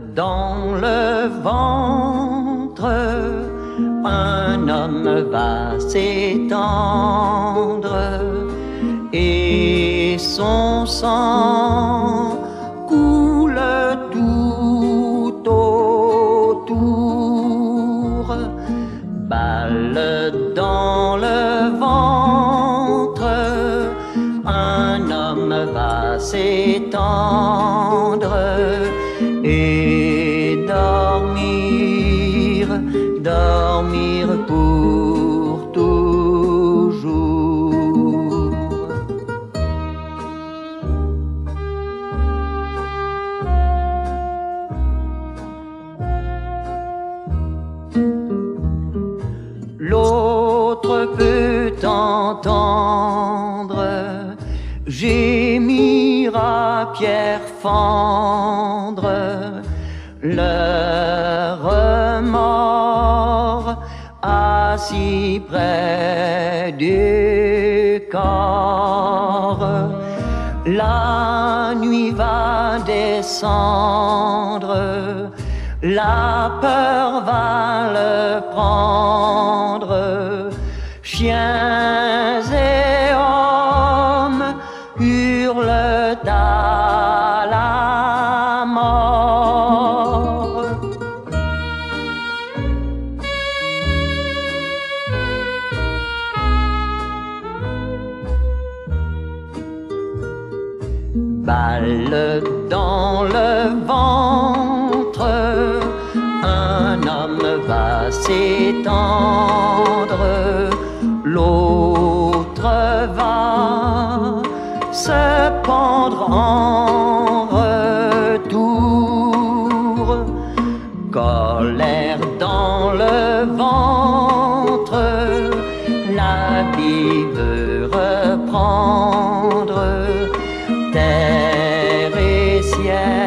dans le ventre, un homme va s'étendre et son sang coule tout autour. Balle dans le ventre, un homme va s'étendre et dormir, dormir pour toujours. L'autre peut entendre gémir à pierre fendre le remords assis près du corps. La nuit va descendre, la peur va le prendre. Chiens et hommes hurlent à la mort. Balle dans le ventre, un homme va s'étendre, l'autre va se pendre en retour. Colère dans le ventre, la vie veut reprendre terre et ciel.